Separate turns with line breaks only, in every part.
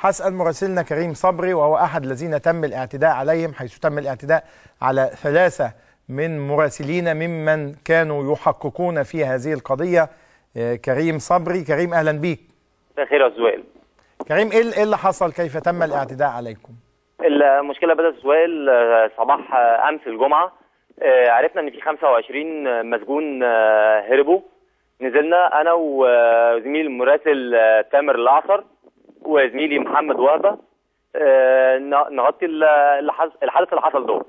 هسأل مراسلنا كريم صبري، وهو أحد الذين تم الاعتداء عليهم، حيث تم الاعتداء على 3 من مراسلين ممن كانوا يحققون في هذه القضية. كريم صبري. كريم، أهلا بيك.
بخير يا زويل.
كريم، إيه اللي حصل؟ كيف تم الاعتداء عليكم؟
المشكلة بدأت زويل صباح أمس الجمعة. عرفنا إن في 25 مسجون هربوا. نزلنا أنا وزميلي المراسل تامر الأعصر وزميلي محمد وهبة نغطي الحدث اللي حصل دول.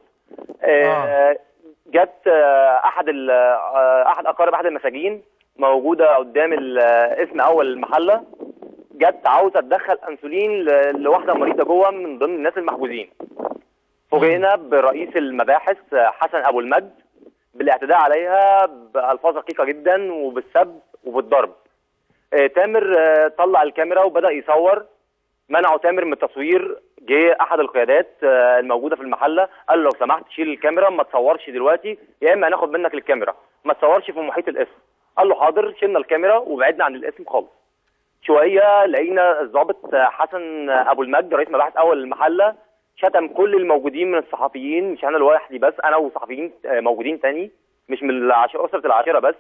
جت أحد أقارب أحد المساجين موجودة قدام اسم أول المحلة، جت عاوزة تدخل أنسولين لواحدة مريضة جوه من ضمن الناس المحجوزين. فوجئنا برئيس المباحث حسن أبو المجد بالاعتداء عليها بألفاظ رقيقة جدا وبالسب وبالضرب. تامر طلع الكاميرا وبدأ يصور. منعوا تامر من التصوير. جه أحد القيادات الموجودة في المحلة قال له لو سمحت شيل الكاميرا، ما تصورش دلوقتي يا إما هناخد منك الكاميرا، ما تصورش في محيط الاسم. قال له حاضر. شلنا الكاميرا وبعدنا عن الاسم خالص. شوية لقينا الضابط حسن أبو المجد رئيس مباحث أول المحلة شتم كل الموجودين من الصحفيين، مش أنا لوحدي بس، أنا وصحفيين موجودين تاني مش من أسرة العاشرة بس،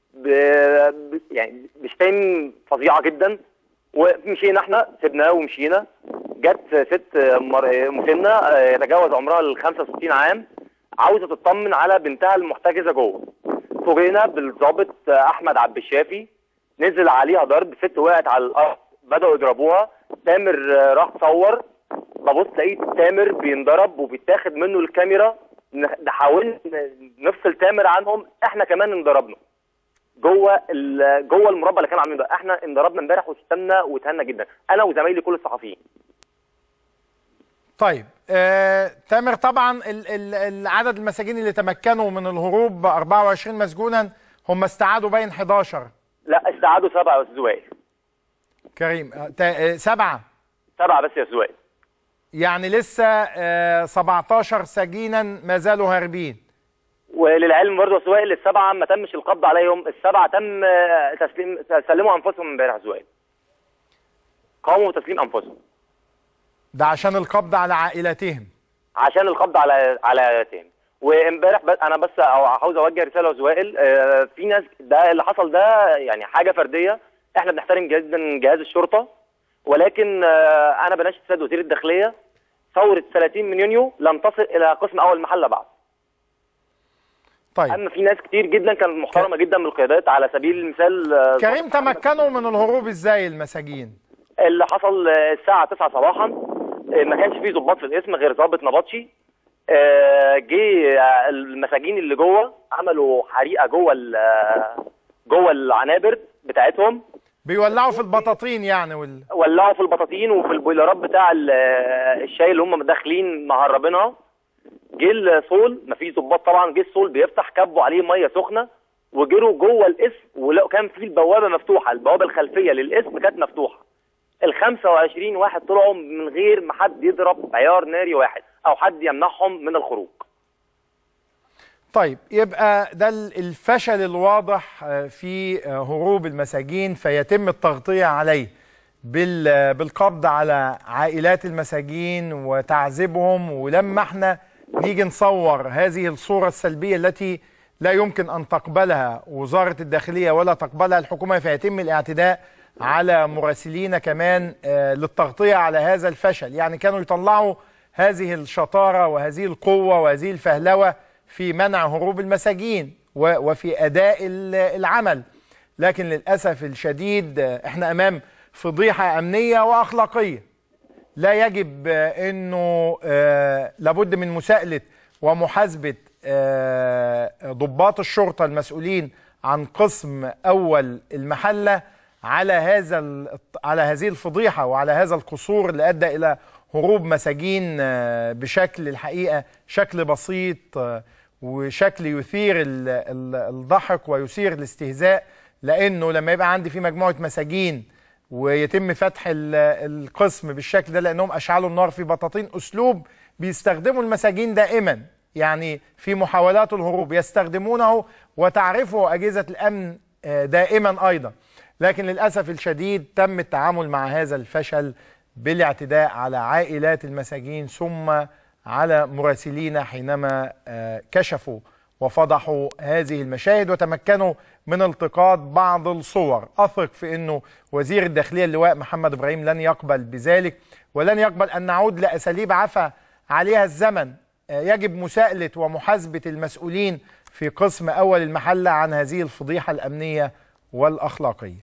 يعني بشتايم فظيعة جدا. ومشينا احنا، سيبناه ومشينا. جت ست مسنة يتجاوز عمرها ال 65 عام عاوزة تطمن على بنتها المحتجزة جوه. فوجئنا بالضابط أحمد عبد الشافي، نزل عليها ضرب. ست وقعت على الأرض، بدأوا يضربوها. تامر راح صور، ببص لقيت تامر بينضرب وبيتاخد منه الكاميرا. حاولنا نفصل تامر عنهم، احنا كمان انضربنا جوه المربع اللي كانوا عاملينه ده. احنا انضربنا امبارح وشتمنا واتهنا جدا، انا وزمايلي كل الصحفيين.
طيب، تامر، طبعا العدد المساجين اللي تمكنوا من الهروب 24 مسجونا، هم استعادوا باين 11.
لا، استعادوا 7 يا زويل.
كريم، 7
بس يا زويل.
يعني لسه 17 سجينا ما زالوا هاربين.
وللعلم برضه يا زويل، ال7 ما تمش القبض عليهم، ال7 تم سلموا انفسهم امبارح يا زويل. قاموا بتسليم انفسهم.
ده عشان القبض على عائلاتهم.
عشان القبض على عائلاتهم. وامبارح انا بس عاوز اوجه رساله لزوائل. في ناس، ده اللي حصل ده يعني حاجه فرديه، احنا بنحترم جدا جهاز الشرطه، ولكن انا بناشد السيد وزير الداخليه، ثوره 30 من يونيو لم تصل الى قسم اول المحله بعد.
طيب،
اما في ناس كتير جدا كانت محترمه جدا من القيادات، على سبيل المثال
كريم، تمكنوا من الهروب ازاي المساجين؟
اللي حصل الساعه 9 صباحا، ما كانش فيه ضباط في القسم غير ضابط نبطشي. جه المساجين اللي جوه عملوا حريقه جوه العنابر بتاعتهم،
بيولعوا في البطاطين يعني
ولعوا في البطاطين وفي البويلرات بتاع الشاي اللي هم داخلين مهربينها. جه الصول، مفيش ضباط طبعا، جه الصول بيفتح، كبوا عليه ميه سخنه وجروا جوه القسم، ولقوا كان في البوابه مفتوحه، البوابه الخلفيه للقسم كانت مفتوحه. ال 25 واحد طلعوا من غير ما حد يضرب عيار ناري واحد او حد يمنعهم من الخروج.
طيب، يبقى ده الفشل الواضح في هروب المساجين، فيتم التغطية عليه بالقبض على عائلات المساجين وتعذيبهم. ولما احنا نيجي نصور هذه الصورة السلبية التي لا يمكن أن تقبلها وزارة الداخلية ولا تقبلها الحكومة، فيتم الاعتداء على مراسلين كمان للتغطية على هذا الفشل. يعني كانوا يطلعوا هذه الشطارة وهذه القوة وهذه الفهلوة في منع هروب المساجين وفي أداء العمل، لكن للأسف الشديد احنا أمام فضيحة أمنية وأخلاقية. لا يجب أنه لابد من مساءلة ومحاسبة ضباط الشرطة المسؤولين عن قسم أول المحلة على هذه الفضيحة وعلى هذا القصور اللي أدى إلى هروب مساجين بشكل الحقيقة شكل بسيط وشكل يثير الضحك ويثير الاستهزاء. لأنه لما يبقى عندي في مجموعة مساجين ويتم فتح القسم بالشكل ده لأنهم أشعلوا النار في بطاطين، أسلوب بيستخدموا المساجين دائما، يعني في محاولات الهروب يستخدمونه وتعرفه أجهزة الأمن دائما أيضا. لكن للأسف الشديد تم التعامل مع هذا الفشل بالاعتداء على عائلات المساجين ثم على مراسلين حينما كشفوا وفضحوا هذه المشاهد وتمكنوا من التقاط بعض الصور. أثق في أنه وزير الداخلية اللواء محمد إبراهيم لن يقبل بذلك، ولن يقبل أن نعود لأساليب عفى عليها الزمن. يجب مساءلة ومحاسبة المسؤولين في قسم أول المحلة عن هذه الفضيحة الأمنية والأخلاقية.